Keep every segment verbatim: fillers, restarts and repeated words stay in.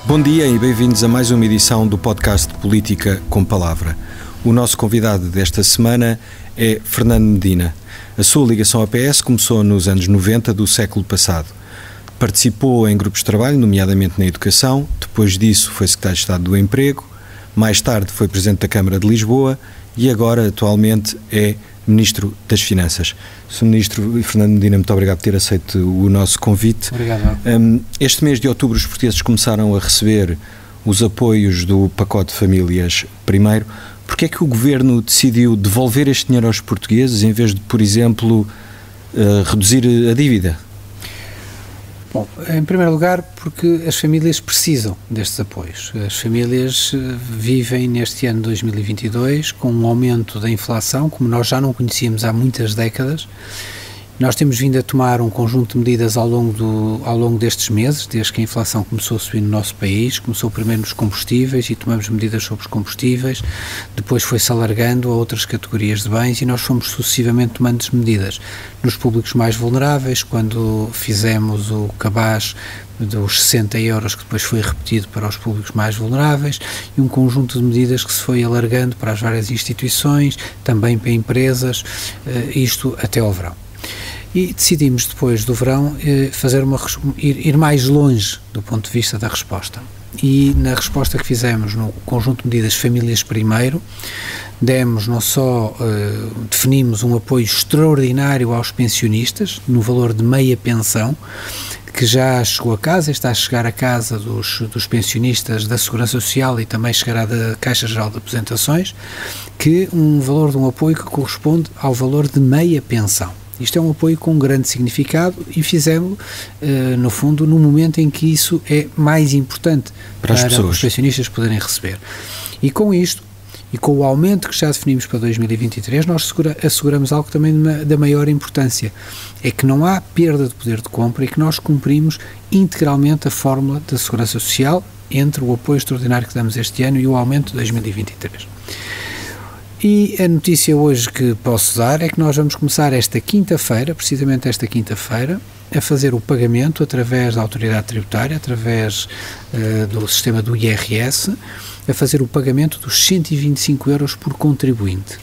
Bom dia e bem-vindos a mais uma edição do podcast Política com Palavra. O nosso convidado desta semana é Fernando Medina. A sua ligação ao P S começou nos anos noventa do século passado. Participou em grupos de trabalho, nomeadamente na educação, depois disso foi secretário de Estado do Emprego, mais tarde foi presidente da Câmara de Lisboa e agora, atualmente, é Ministro das Finanças. senhor Ministro Fernando Medina, muito obrigado por ter aceito o nosso convite. Obrigado. Um, este mês de outubro os portugueses começaram a receber os apoios do pacote de famílias primeiro. Porquê é que o Governo decidiu devolver este dinheiro aos portugueses em vez de, por exemplo, uh, reduzir a dívida? Bom, em primeiro lugar, porque as famílias precisam destes apoios. As famílias vivem neste ano dois mil e vinte e dois com um aumento da inflação, como nós já não conhecíamos há muitas décadas. Nós temos vindo a tomar um conjunto de medidas ao longo, do, ao longo destes meses, desde que a inflação começou a subir no nosso país. Começou primeiro nos combustíveis e tomamos medidas sobre os combustíveis, depois foi-se alargando a outras categorias de bens e nós fomos sucessivamente tomando medidas. Nos públicos mais vulneráveis, quando fizemos o cabaz dos sessenta euros, que depois foi repetido para os públicos mais vulneráveis, e um conjunto de medidas que se foi alargando para as várias instituições, também para empresas, isto até ao verão. E decidimos depois do verão fazer uma, ir, ir mais longe do ponto de vista da resposta. E na resposta que fizemos no conjunto de medidas Famílias Primeiro, demos não só, uh, definimos um apoio extraordinário aos pensionistas, no valor de meia pensão, que já chegou a casa, está a chegar a casa dos, dos pensionistas da Segurança Social e também chegará da Caixa Geral de Aposentações, que um valor de um apoio que corresponde ao valor de meia pensão. Isto é um apoio com um grande significado e fizemos, uh, no fundo, no momento em que isso é mais importante para, para os pensionistas poderem receber. E com isto, e com o aumento que já definimos para dois mil e vinte e três, nós segura, asseguramos algo também de uma, da maior importância, é que não há perda de poder de compra e que nós cumprimos integralmente a fórmula da Segurança Social entre o apoio extraordinário que damos este ano e o aumento de dois mil e vinte e três. E a notícia hoje que posso dar é que nós vamos começar esta quinta-feira, precisamente esta quinta-feira, a fazer o pagamento através da autoridade tributária, através uh, do sistema do I R S, a fazer o pagamento dos cento e vinte e cinco euros por contribuinte.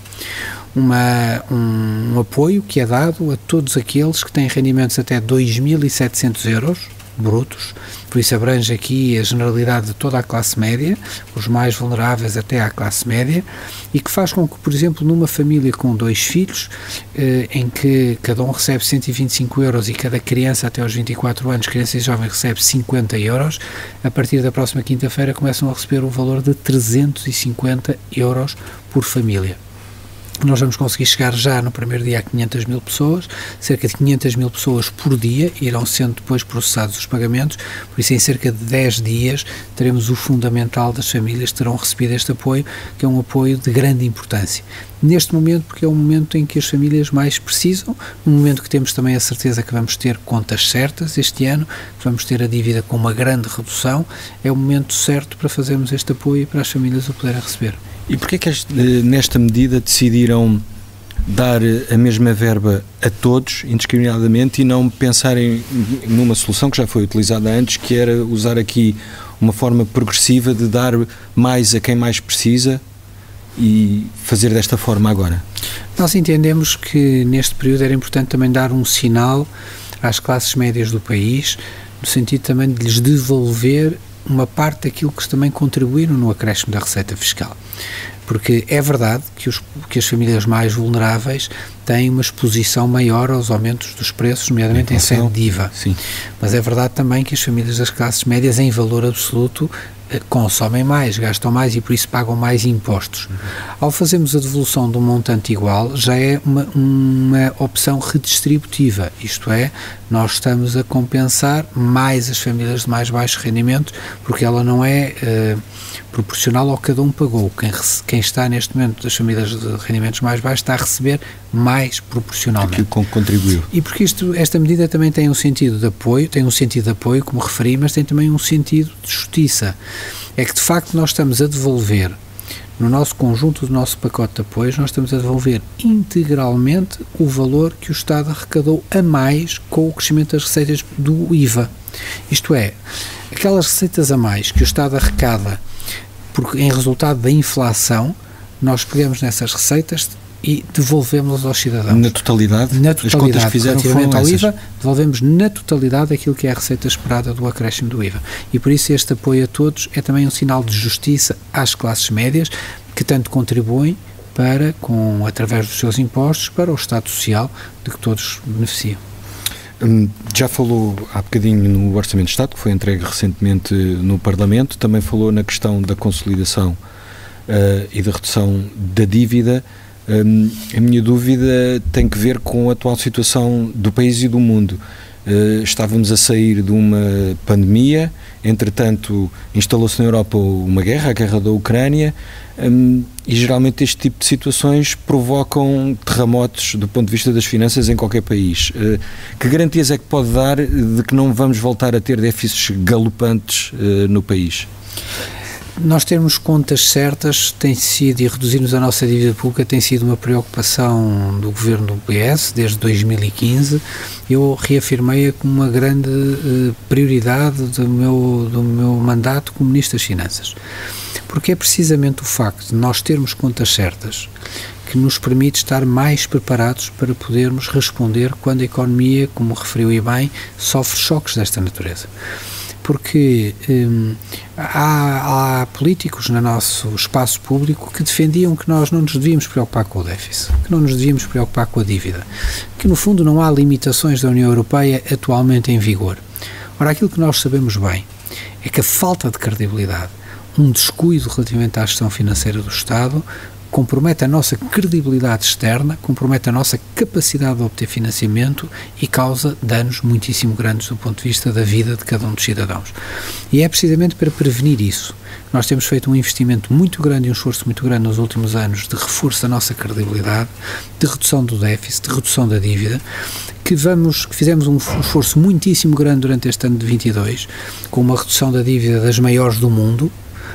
Uma, um, um apoio que é dado a todos aqueles que têm rendimentos até dois mil e setecentos euros brutos, por isso abrange aqui a generalidade de toda a classe média, os mais vulneráveis até à classe média, e que faz com que, por exemplo, numa família com dois filhos, eh, em que cada um recebe cento e vinte e cinco euros e cada criança até aos vinte e quatro anos, criança e jovem, recebe cinquenta euros, a partir da próxima quinta-feira começam a receber o valor de trezentos e cinquenta euros por família. Nós vamos conseguir chegar já no primeiro dia a quinhentas mil pessoas, cerca de quinhentas mil pessoas por dia irão sendo depois processados os pagamentos, por isso em cerca de dez dias teremos o fundamental das famílias que terão recebido este apoio, que é um apoio de grande importância. Neste momento, porque é o momento em que as famílias mais precisam, no momento que temos também a certeza que vamos ter contas certas este ano, que vamos ter a dívida com uma grande redução, é o momento certo para fazermos este apoio e para as famílias o poderem receber. E porquê é que nesta medida decidiram dar a mesma verba a todos, indiscriminadamente, e não pensarem numa solução que já foi utilizada antes, que era usar aqui uma forma progressiva de dar mais a quem mais precisa e fazer desta forma agora? Nós entendemos que neste período era importante também dar um sinal às classes médias do país, no sentido também de lhes devolver uma parte daquilo que também contribuíram no acréscimo da receita fiscal. Porque é verdade que, os, que as famílias mais vulneráveis têm uma exposição maior aos aumentos dos preços, nomeadamente em sede de I V A. Sim. Mas é verdade também que as famílias das classes médias, em valor absoluto, consomem mais, gastam mais e por isso pagam mais impostos. Uhum. Ao fazermos a devolução de um montante igual, já é uma, uma opção redistributiva, isto é, nós estamos a compensar mais as famílias de mais baixos rendimentos, porque ela não é uh, proporcional ao que cada um pagou. Quem, quem está neste momento das famílias de rendimentos mais baixos está a receber mais proporcionalmente. Aquilo que contribuiu. E porque isto, esta medida também tem um sentido de apoio, tem um sentido de apoio, como referi, mas tem também um sentido de justiça. É que de facto nós estamos a devolver, no nosso conjunto do nosso pacote de apoios, nós estamos a devolver integralmente o valor que o Estado arrecadou a mais com o crescimento das receitas do I V A. Isto é, Aquelas receitas a mais que o Estado arrecada porque, em resultado da inflação, nós pegamos nessas receitas e devolvemos aos cidadãos. Na totalidade? Na totalidade. As contas que fizeram Relativamente ao foram I V A, devolvemos na totalidade aquilo que é a receita esperada do acréscimo do I V A. E por isso este apoio a todos é também um sinal de justiça às classes médias, que tanto contribuem para, com, através dos seus impostos, para o Estado Social de que todos beneficiam. Já falou há bocadinho no Orçamento de Estado, que foi entregue recentemente no Parlamento, também falou na questão da consolidação uh, e da redução da dívida. Um, a minha dúvida tem que ver com a atual situação do país e do mundo. Uh, estávamos a sair de uma pandemia, entretanto instalou-se na Europa uma guerra, a guerra da Ucrânia, um, e geralmente este tipo de situações provocam terremotos do ponto de vista das finanças em qualquer país. Uh, que garantias é que pode dar de que não vamos voltar a ter déficits galopantes uh, no país? Nós termos contas certas tem sido, e reduzirmos a nossa dívida pública tem sido uma preocupação do governo do P S desde dois mil e quinze. Eu reafirmei-a como uma grande uh, prioridade do meu, do meu mandato como Ministro das Finanças, porque é precisamente o facto de nós termos contas certas que nos permite estar mais preparados para podermos responder quando a economia, como referiu e bem, sofre choques desta natureza. Porque hum, há, há políticos no nosso espaço público que defendiam que nós não nos devíamos preocupar com o déficit, que não nos devíamos preocupar com a dívida, que no fundo não há limitações da União Europeia atualmente em vigor. Ora, aquilo que nós sabemos bem é que a falta de credibilidade, um descuido relativamente à gestão financeira do Estado, compromete a nossa credibilidade externa, compromete a nossa capacidade de obter financiamento e causa danos muitíssimo grandes do ponto de vista da vida de cada um dos cidadãos. E é precisamente para prevenir isso. Nós temos feito um investimento muito grande e um esforço muito grande nos últimos anos de reforço da nossa credibilidade, de redução do déficit, de redução da dívida, que, vamos, que fizemos um esforço muitíssimo grande durante este ano de vinte e dois, com uma redução da dívida das maiores do mundo,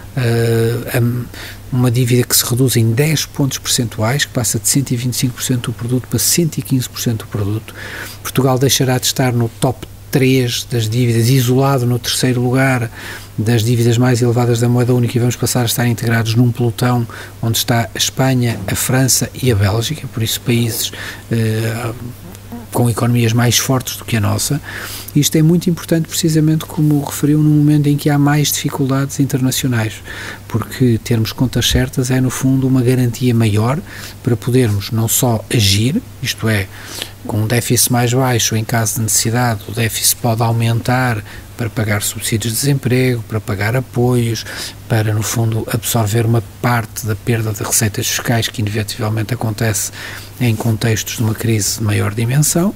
uh, uma dívida que se reduz em dez pontos percentuais, que passa de cento e vinte e cinco por cento do produto para cento e quinze por cento do produto. Portugal deixará de estar no top três das dívidas, isolado no terceiro lugar das dívidas mais elevadas da moeda única, e vamos passar a estar integrados num pelotão onde está a Espanha, a França e a Bélgica, por isso países uh, com economias mais fortes do que a nossa. Isto é muito importante, precisamente como referiu, num momento em que há mais dificuldades internacionais, porque termos contas certas é, no fundo, uma garantia maior para podermos não só agir, isto é, com um déficit mais baixo, em caso de necessidade, o déficit pode aumentar para pagar subsídios de desemprego, para pagar apoios, para, no fundo, absorver uma parte da perda de receitas fiscais que inevitavelmente acontece em contextos de uma crise de maior dimensão,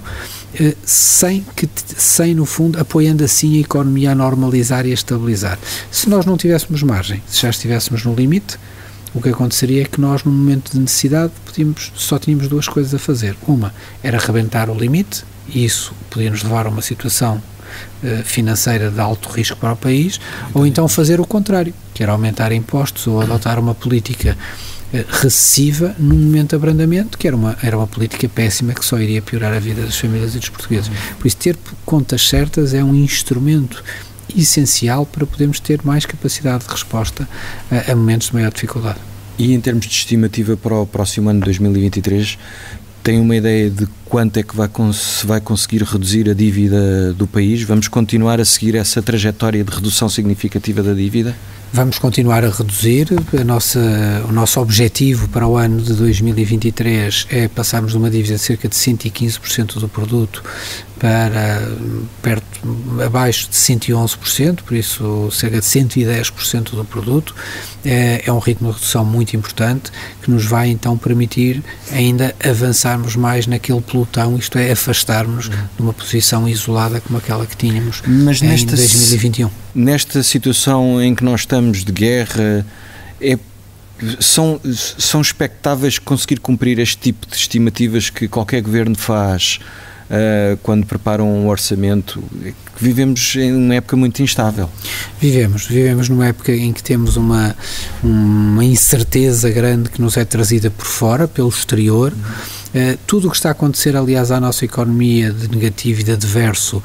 sem, que, sem, no fundo, apoiando assim a economia a normalizar e a estabilizar. Se nós não tivéssemos margem, se já estivéssemos no limite, o que aconteceria é que nós, num momento de necessidade, podíamos, só tínhamos duas coisas a fazer. Uma era rebentar o limite, e isso podia nos levar a uma situação uh, financeira de alto risco para o país, ou então fazer o contrário, que era aumentar impostos ou adotar uma política uh, recessiva num momento de abrandamento, que era uma, era uma política péssima que só iria piorar a vida das famílias e dos portugueses. Por isso, ter contas certas é um instrumento essencial para podermos ter mais capacidade de resposta a, a momentos de maior dificuldade. E em termos de estimativa para o próximo ano de dois mil e vinte e três, tem uma ideia de quanto é que vai, se vai conseguir reduzir a dívida do país? Vamos continuar a seguir essa trajetória de redução significativa da dívida? Vamos continuar a reduzir. A nossa, o nosso objetivo para o ano de dois mil e vinte e três é passarmos de uma dívida de cerca de cento e quinze por cento do produto para perto, abaixo de cento e onze por cento, por isso cerca de cento e dez por cento do produto. É, é um ritmo de redução muito importante que nos vai então permitir ainda avançarmos mais naquele pelotão, isto é, afastarmos uhum. de uma posição isolada como aquela que tínhamos Mas em nesta, dois mil e vinte e um. Nesta situação em que nós estamos de guerra, é São, são expectáveis conseguir cumprir este tipo de estimativas que qualquer governo faz uh, quando prepara um orçamento? Vivemos em uma época muito instável. Vivemos, vivemos numa época em que temos uma, uma incerteza grande que nos é trazida por fora, pelo exterior, Uh, tudo o que está a acontecer, aliás, à nossa economia de negativo e de adverso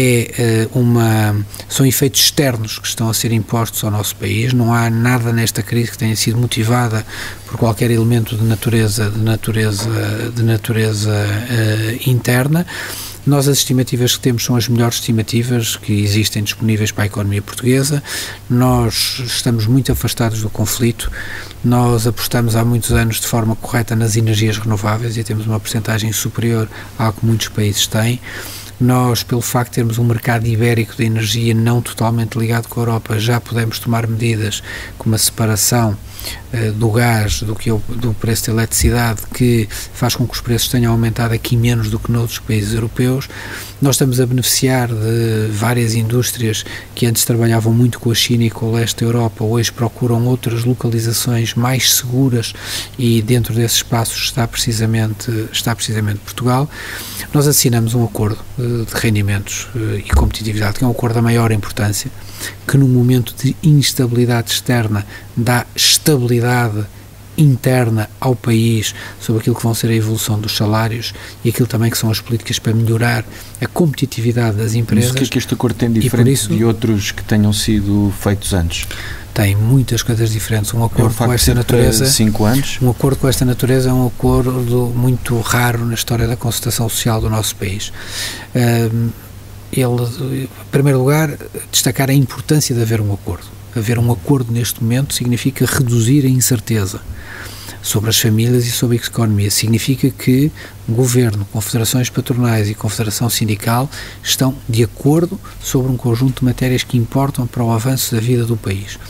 é uh, uma, são efeitos externos que estão a ser impostos ao nosso país. Não há nada nesta crise que tenha sido motivada por qualquer elemento de natureza, de natureza, de natureza uh, interna. Nós as estimativas que temos são as melhores estimativas que existem disponíveis para a economia portuguesa. Nós estamos muito afastados do conflito, nós apostamos há muitos anos de forma correta nas energias renováveis e temos uma percentagem superior à que muitos países têm. Nós, pelo facto de termos um mercado ibérico de energia não totalmente ligado com a Europa, já podemos tomar medidas como a separação uh, do gás do, que é o, do preço da eletricidade, que faz com que os preços tenham aumentado aqui menos do que noutros países europeus. Nós estamos a beneficiar de várias indústrias que antes trabalhavam muito com a China e com o leste da Europa, hoje procuram outras localizações mais seguras e dentro desses espaços está precisamente, está precisamente Portugal. Nós assinamos um acordo uh, de rendimentos uh, e competitividade, que é um acordo da maior importância, que num momento de instabilidade externa dá estabilidade interna ao país sobre aquilo que vão ser a evolução dos salários e aquilo também que são as políticas para melhorar a competitividade das empresas. Mas o que é que este acordo tem diferente isso, de outros que tenham sido feitos antes? Tem muitas coisas diferentes. Um acordo com esta natureza, cinco anos. Um acordo com esta natureza é um acordo muito raro na história da concertação social do nosso país. Um, ele, em primeiro lugar, destacar a importância de haver um acordo. Haver um acordo neste momento significa reduzir a incerteza sobre as famílias e sobre a economia. Significa que o Governo, confederações patronais e confederação sindical estão de acordo sobre um conjunto de matérias que importam para o avanço da vida do país.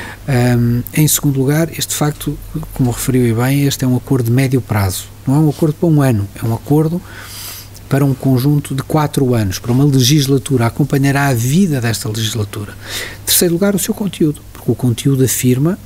Um, em segundo lugar, este facto, como referiu bem, este é um acordo de médio prazo. Não é um acordo para um ano, é um acordo para um conjunto de quatro anos, para uma legislatura, acompanhará a vida desta legislatura. Em terceiro lugar, o seu conteúdo, porque o conteúdo afirma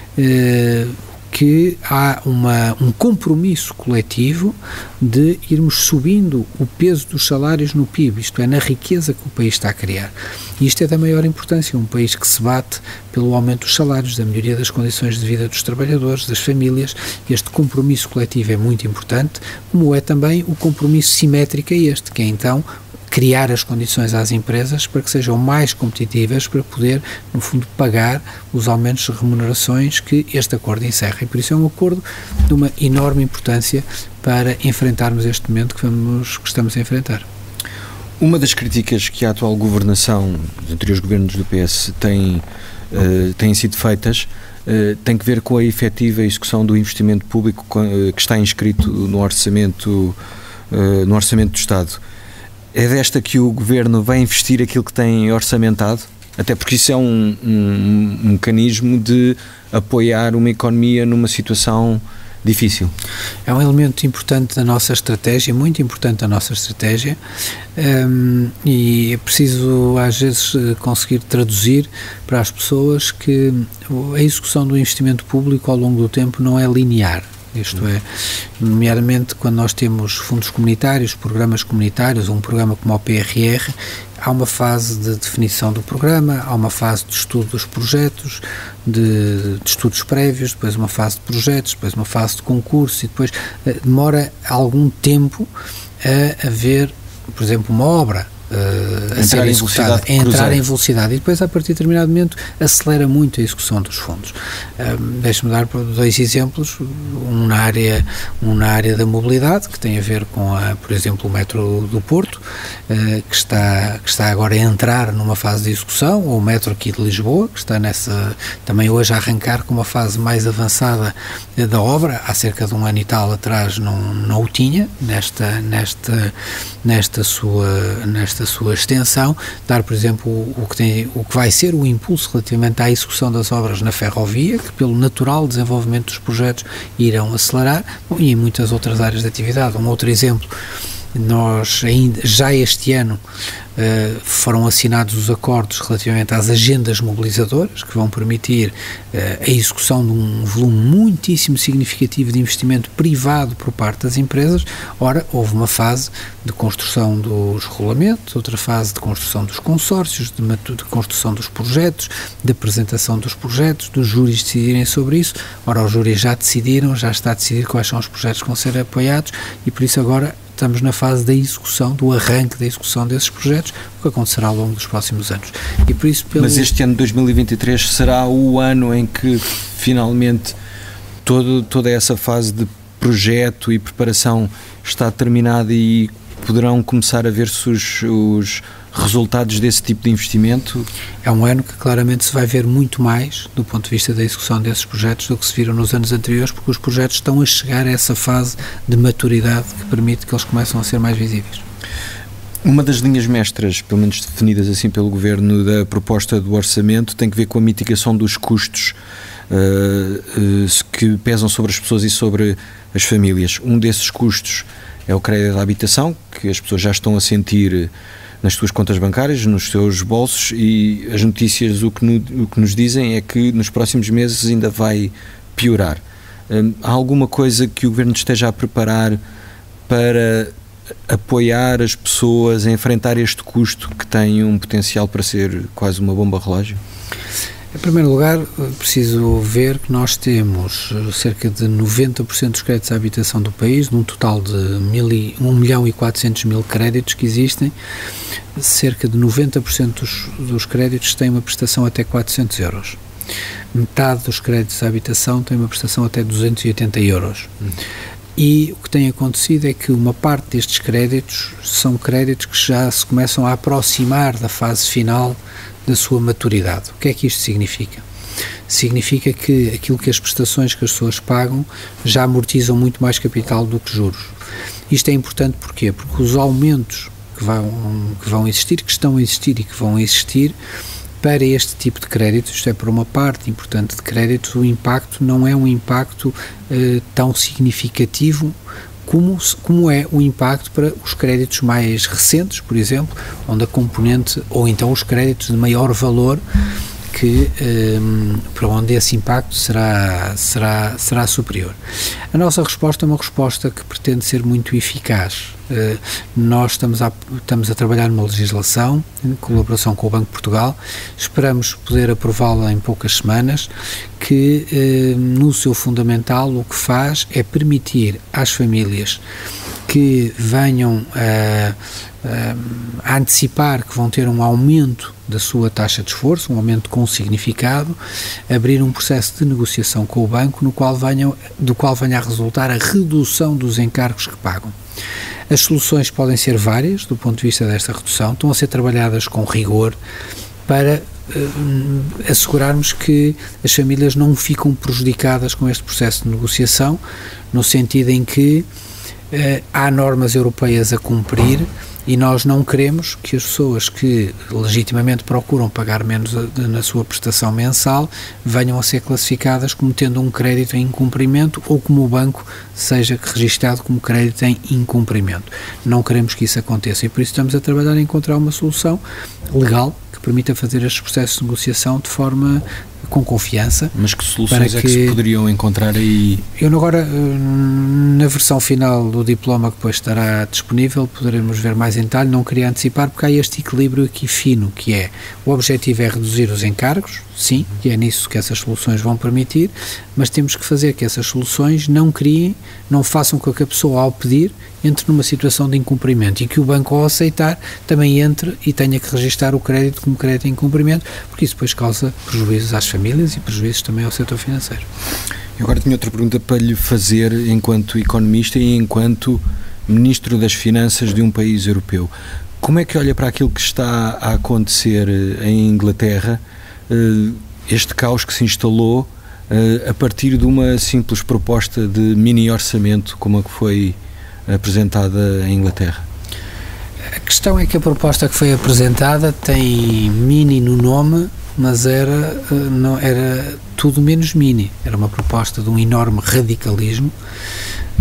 eh, que há uma, um compromisso coletivo de irmos subindo o peso dos salários no P I B, isto é, na riqueza que o país está a criar. E isto é da maior importância, um país que se bate pelo aumento dos salários, da melhoria das condições de vida dos trabalhadores, das famílias. Este compromisso coletivo é muito importante, como é também o compromisso simétrico a este, que é então criar as condições às empresas para que sejam mais competitivas para poder, no fundo, pagar os aumentos de remunerações que este acordo encerra. E por isso é um acordo de uma enorme importância para enfrentarmos este momento que, vamos, que estamos a enfrentar. Uma das críticas que a atual governação, os anteriores governos do P S, têm, uh, têm sido feitas uh, tem que ver com a efetiva execução do investimento público uh, que está inscrito no orçamento, uh, no orçamento do Estado. É desta que o Governo vai investir aquilo que tem orçamentado? Até porque isso é um, um, um mecanismo de apoiar uma economia numa situação difícil. É um elemento importante da nossa estratégia, muito importante da nossa estratégia, um, e é preciso às vezes conseguir traduzir para as pessoas que a execução do investimento público ao longo do tempo não é linear. Isto é, nomeadamente quando nós temos fundos comunitários, programas comunitários, um programa como o P R R, há uma fase de definição do programa, há uma fase de estudo dos projetos, de, de estudos prévios, depois uma fase de projetos, depois uma fase de concurso e depois uh, demora algum tempo a haver, por exemplo, uma obra Uh, a ser executada, a entrar em velocidade e depois a partir de determinado momento acelera muito a execução dos fundos. Uh, Deixe-me dar dois exemplos, um na área, um na área da mobilidade, que tem a ver com, a, por exemplo, o metro do Porto, uh, que, está, que está agora a entrar numa fase de execução, ou o metro aqui de Lisboa, que está nessa, também hoje a arrancar com uma fase mais avançada da obra, há cerca de um ano e tal atrás não, não o tinha, nesta, nesta, nesta sua, nesta sua extensão, dar, por exemplo, o, o, que tem, o que vai ser o impulso relativamente à execução das obras na ferrovia, que pelo natural desenvolvimento dos projetos irão acelerar, bom, e em muitas outras áreas de atividade. Um outro exemplo Nós ainda, já este ano, Uh, foram assinados os acordos relativamente às agendas mobilizadoras, que vão permitir uh, a execução de um volume muitíssimo significativo de investimento privado por parte das empresas. Ora, houve uma fase de construção dos regulamentos, outra fase de construção dos consórcios, de, de construção dos projetos, de apresentação dos projetos, dos júris decidirem sobre isso. Ora, os júris já decidiram, já está a decidir quais são os projetos que vão ser apoiados e por isso agora estamos na fase da execução, do arranque da execução desses projetos, o que acontecerá ao longo dos próximos anos. E por isso, pelo... Mas este ano de dois mil e vinte e três será o ano em que finalmente todo, toda essa fase de projeto e preparação está terminada e poderão começar a ver-se os, os resultados desse tipo de investimento? É um ano que claramente se vai ver muito mais do ponto de vista da execução desses projetos do que se viram nos anos anteriores, porque os projetos estão a chegar a essa fase de maturidade que permite que eles começam a ser mais visíveis. Uma das linhas mestras, pelo menos definidas assim pelo Governo, da proposta do orçamento tem que ver com a mitigação dos custos uh, uh, que pesam sobre as pessoas e sobre as famílias. Um desses custos é o crédito à habitação, que as pessoas já estão a sentir nas suas contas bancárias, nos seus bolsos, e as notícias o que, no, o que nos dizem é que nos próximos meses ainda vai piorar. Hum, há alguma coisa que o Governo esteja a preparar para apoiar as pessoas a enfrentar este custo que tem um potencial para ser quase uma bomba relógio? Em primeiro lugar, preciso ver que nós temos cerca de noventa por cento dos créditos à habitação do país, num total de um milhão e quatrocentos mil créditos que existem, cerca de noventa por cento dos, dos créditos têm uma prestação até quatrocentos euros. Metade dos créditos à habitação tem uma prestação até duzentos e oitenta euros. Hum. E o que tem acontecido é que uma parte destes créditos são créditos que já se começam a aproximar da fase final da sua maturidade. O que é que isto significa? Significa que aquilo que as prestações que as pessoas pagam já amortizam muito mais capital do que juros. Isto é importante porquê? Porque os aumentos que vão, que vão existir, que estão a existir e que vão existir para este tipo de créditos, isto é, para uma parte importante de créditos, o impacto não é um impacto eh, tão significativo Como, como é o impacto para os créditos mais recentes, por exemplo, onde a componente, ou então os créditos de maior valor, que, um, para onde esse impacto será, será, será superior. A nossa resposta é uma resposta que pretende ser muito eficaz. Uh, nós estamos a, estamos a trabalhar numa legislação, em colaboração com o Banco de Portugal, esperamos poder aprová-la em poucas semanas, que uh, no seu fundamental o que faz é permitir às famílias que venham a, a antecipar que vão ter um aumento da sua taxa de esforço, um aumento com significado, abrir um processo de negociação com o banco no qual venham, do qual venha a resultar a redução dos encargos que pagam. As soluções podem ser várias do ponto de vista desta redução, estão a ser trabalhadas com rigor para uh, assegurarmos que as famílias não ficam prejudicadas com este processo de negociação, no sentido em que uh, há normas europeias a cumprir e nós não queremos que as pessoas que legitimamente procuram pagar menos a, de, na sua prestação mensal venham a ser classificadas como tendo um crédito em incumprimento ou como o banco seja registado como crédito em incumprimento. Não queremos que isso aconteça e por isso estamos a trabalhar em encontrar uma solução legal que permita fazer estes processos de negociação de forma com confiança. Mas que soluções que, é que se poderiam encontrar aí? Eu agora, na versão final do diploma que depois estará disponível, poderemos ver mais em detalhe, não queria antecipar, porque há este equilíbrio aqui fino, que é, o objetivo é reduzir os encargos, sim, e é nisso que essas soluções vão permitir, mas temos que fazer que essas soluções não criem, não façam com que a pessoa, ao pedir, entre numa situação de incumprimento e que o banco, ao aceitar, também entre e tenha que registar o crédito como crédito em incumprimento, porque isso depois causa prejuízos às famílias e prejuízos também ao setor financeiro. Eu agora tinha outra pergunta para lhe fazer enquanto economista e enquanto Ministro das Finanças de um país europeu. Como é que olha para aquilo que está a acontecer em Inglaterra, este caos que se instalou a partir de uma simples proposta de mini orçamento como a que foi apresentada em Inglaterra? A questão é que a proposta que foi apresentada tem mini no nome, mas era, não, era tudo menos mini. Era uma proposta de um enorme radicalismo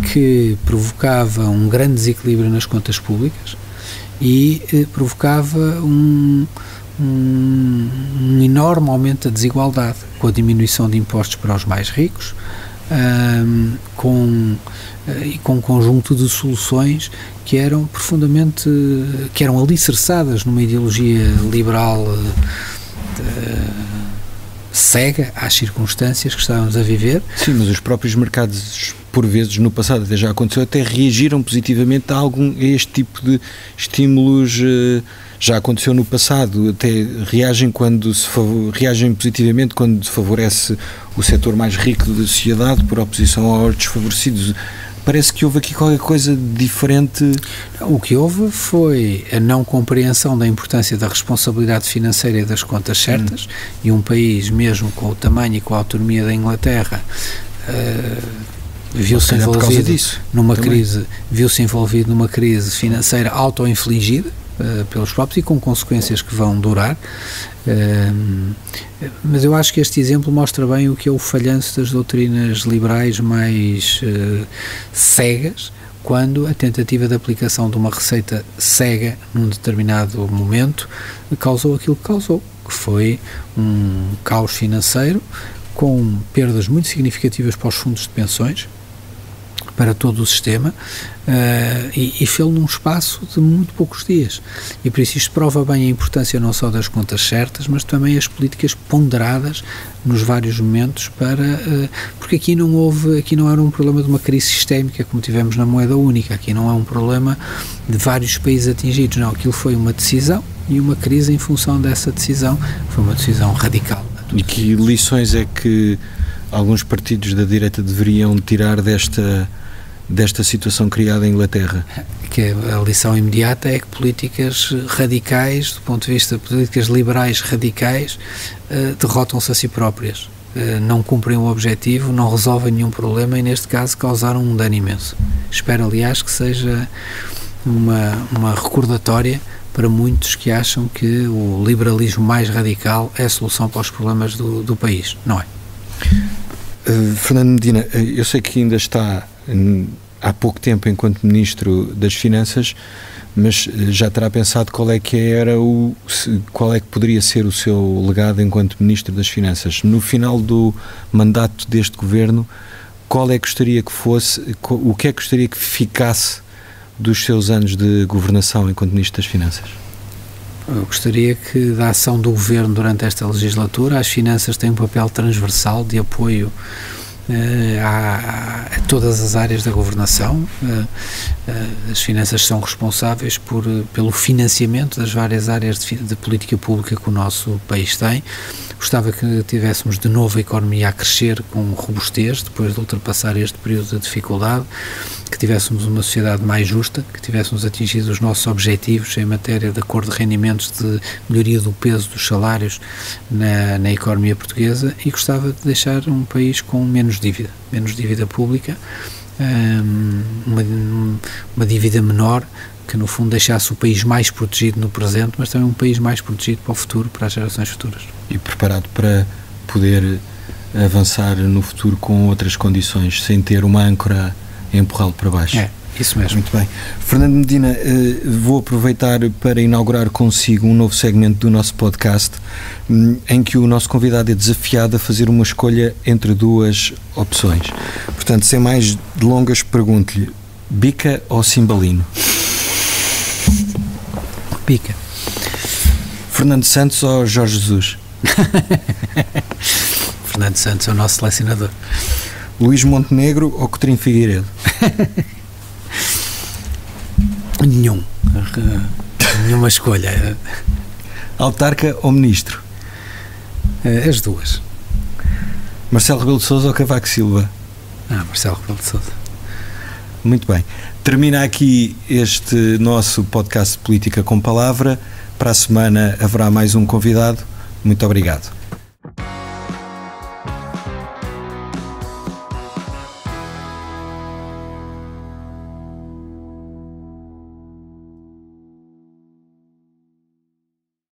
que provocava um grande desequilíbrio nas contas públicas e eh, provocava um, um, um enorme aumento da desigualdade, com a diminuição de impostos para os mais ricos, um, com, uh, e com um conjunto de soluções que eram profundamente, que eram alicerçadas numa ideologia liberal uh, uh, cega às circunstâncias que estávamos a viver. Sim, mas os próprios mercados, por vezes, no passado, até já aconteceu, até reagiram positivamente a, algum, a este tipo de estímulos. Já aconteceu no passado, até reagem, quando se favor, reagem positivamente quando se favorece o setor mais rico da sociedade por oposição aos desfavorecidos. Parece que houve aqui qualquer coisa diferente. O que houve foi a não compreensão da importância da responsabilidade financeira e das contas certas, hum. e um país, mesmo com o tamanho e com a autonomia da Inglaterra, uh, viu-se envolvido disso, numa também. crise, viu-se envolvido numa crise financeira auto-infligida uh, pelos próprios e com consequências que vão durar. Uh, mas eu acho que este exemplo mostra bem o que é o falhanço das doutrinas liberais mais uh, cegas, quando a tentativa de aplicação de uma receita cega num determinado momento causou aquilo que causou, que foi um caos financeiro com perdas muito significativas para os fundos de pensões, para todo o sistema, uh, e, e fê-lo num espaço de muito poucos dias. E por isso isto prova bem a importância não só das contas certas, mas também as políticas ponderadas nos vários momentos para... Uh, porque aqui não houve, aqui não era um problema de uma crise sistémica como tivemos na moeda única, aqui não é um problema de vários países atingidos, não, aquilo foi uma decisão e uma crise em função dessa decisão, foi uma decisão radical. E que lições é que alguns partidos da direita deveriam tirar desta... desta situação criada em Inglaterra? Que a lição imediata é que políticas radicais, do ponto de vista de políticas liberais radicais, uh, derrotam-se a si próprias, uh, não cumprem o objetivo, não resolvem nenhum problema e, neste caso, causaram um dano imenso. Espero, aliás, que seja uma, uma recordatória para muitos que acham que o liberalismo mais radical é a solução para os problemas do, do país. Não é. Uh, Fernando Medina, eu sei que ainda está há pouco tempo enquanto Ministro das Finanças, mas já terá pensado qual é que era o, qual é que poderia ser o seu legado enquanto Ministro das Finanças. No final do mandato deste Governo, qual é que gostaria que fosse, o que é que gostaria que ficasse dos seus anos de governação enquanto Ministro das Finanças? Eu gostaria que da ação do Governo durante esta legislatura, as finanças têm um papel transversal de apoio Uh, a, a todas as áreas da governação. Uh, uh, as finanças são responsáveis por, pelo financiamento das várias áreas de, de política pública que o nosso país tem. Gostava que tivéssemos de novo a economia a crescer com robustez, depois de ultrapassar este período de dificuldade, que tivéssemos uma sociedade mais justa, que tivéssemos atingido os nossos objetivos em matéria de acordo de rendimentos, de melhoria do peso dos salários na, na economia portuguesa, e gostava de deixar um país com menos dívida, menos dívida pública, um, uma, uma dívida menor, que no fundo deixasse o país mais protegido no presente, mas também um país mais protegido para o futuro, para as gerações futuras. E preparado para poder avançar no futuro com outras condições, sem ter uma âncora a empurrá-lo para baixo. É, isso mesmo. Muito bem. Fernando Medina, vou aproveitar para inaugurar consigo um novo segmento do nosso podcast, em que o nosso convidado é desafiado a fazer uma escolha entre duas opções. Portanto, sem mais delongas, pergunto-lhe: Bica ou Cimbalino? Bica. Fernando Santos ou Jorge Jesus? Fernando Santos é o nosso selecionador. Luís Montenegro ou Coutinho Figueiredo? Nenhum. Nenhuma escolha. Autarca ou Ministro? As duas. Marcelo Rebelo de Sousa ou Cavaco Silva? Ah, Marcelo Rebelo de Sousa. Muito bem. Termina aqui este nosso podcast de Política com Palavra. Para a semana haverá mais um convidado. Muito obrigado.